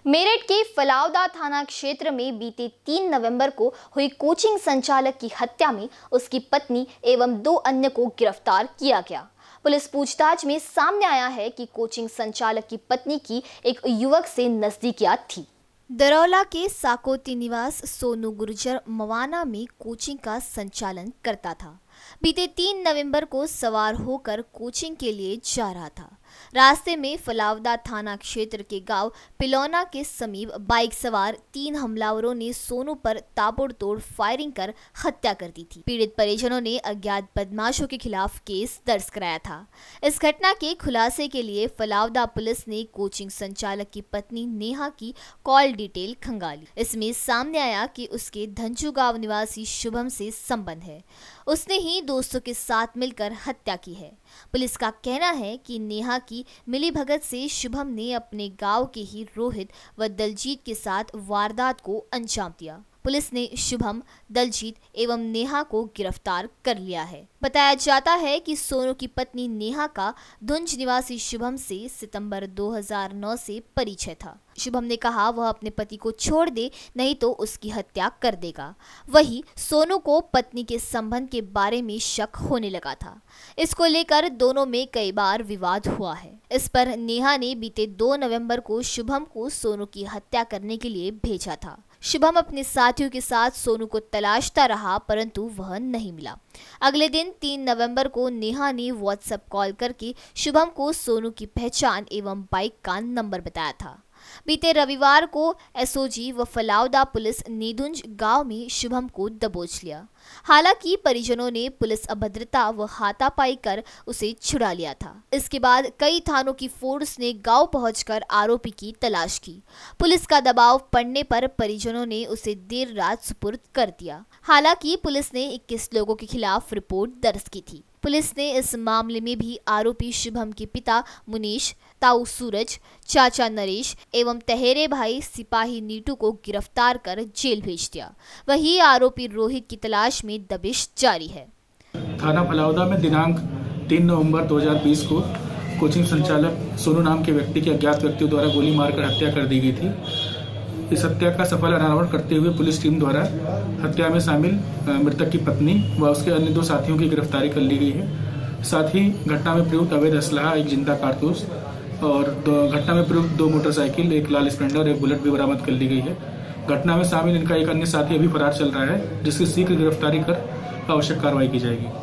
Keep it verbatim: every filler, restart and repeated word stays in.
मेरठ के फलावदा थाना क्षेत्र में बीते तीन नवंबर को हुई कोचिंग संचालक की हत्या में उसकी पत्नी एवं दो अन्य को गिरफ्तार किया गया। पुलिस पूछताछ में सामने आया है कि कोचिंग संचालक की पत्नी की एक युवक से नजदीकियां थी। दरौला के साकोती निवास सोनू गुर्जर मवाना में कोचिंग का संचालन करता था। बीते तीन नवंबर को सवार होकर कोचिंग के लिए जा रहा था। रास्ते में फलावदा थाना क्षेत्र के गांव पिलौना के समीप बाइक सवार तीन हमलावरों ने सोनू पर ताबड़तोड़ फायरिंग कर हत्या कर दी थी। पीड़ित परिजनों ने अज्ञात बदमाशों के खिलाफ केस दर्ज कराया था। इस घटना के खुलासे के लिए फलावदा पुलिस ने कोचिंग संचालक की पत्नी नेहा की कॉल डिटेल खंगाली। इसमें सामने आया कि उसके धंजू गांव निवासी शुभम से संबंध है। उसने ही दोस्तों के साथ मिलकर हत्या की है। पुलिस का कहना है कि नेहा की मिलीभगत से शुभम ने अपने गांव के ही रोहित व दलजीत के साथ वारदात को अंजाम दिया। पुलिस ने शुभम, दलजीत एवं नेहा को गिरफ्तार कर लिया है। बताया जाता है कि सोनू की पत्नी नेहा का धुंज निवासी शुभम से सितंबर दो हज़ार नौ से परिचय था। शुभम ने कहा वह अपने पति को छोड़ दे, नहीं तो उसकी हत्या कर देगा। वहीं सोनू को पत्नी के संबंध के बारे में शक होने लगा था। इसको लेकर दोनों में कई बार विवाद हुआ है। इस पर नेहा ने बीते दो नवंबर को शुभम को सोनू की हत्या करने के लिए भेजा था। शुभम अपने साथियों के साथ सोनू को तलाशता रहा, परंतु वह नहीं मिला। अगले दिन तीन नवंबर को नेहा ने व्हाट्सएप कॉल करके शुभम को सोनू की पहचान एवं बाइक का नंबर बताया था। बीते रविवार को एसओजी व फलावदा पुलिस ने धुंज गांव में शुभम को दबोच लिया। हालांकि परिजनों ने पुलिस अभद्रता व हाथापाई कर उसे छुड़ा लिया था। इसके बाद कई थानों की फोर्स ने गांव पहुंचकर आरोपी की तलाश की। पुलिस का दबाव पड़ने पर परिजनों ने उसे देर रात सुपुर्द कर दिया। हालांकि पुलिस ने इक्कीस लोगों के खिलाफ रिपोर्ट दर्ज की थी। पुलिस ने इस मामले में भी आरोपी शुभम के पिता मुनीश, ताऊ सूरज, चाचा नरेश एवं तहेरे भाई सिपाही नीटू को गिरफ्तार कर जेल भेज दिया। वहीं आरोपी रोहित की तलाश में दबिश जारी है। थाना फलावदा में दिनांक तीन नवंबर दो हज़ार बीस को कोचिंग संचालक सोनू नाम के व्यक्ति की अज्ञात व्यक्तियों द्वारा गोली मारकर हत्या कर दी गई थी। इस हत्या का सफल अनावरण करते हुए पुलिस टीम द्वारा हत्या में शामिल मृतक की पत्नी व उसके अन्य दो साथियों की गिरफ्तारी कर ली गई है। साथ ही घटना में प्रयुक्त अवैध असलहा, एक जिंदा कारतूस और दो घटना में प्रयुक्त दो मोटरसाइकिल, एक लाल स्प्लेंडर, एक बुलेट भी बरामद कर ली गई है। घटना में शामिल इनका एक अन्य साथी अभी फरार चल रहा है, जिसकी शीघ्र गिरफ्तारी कर आवश्यक कार्रवाई की जाएगी।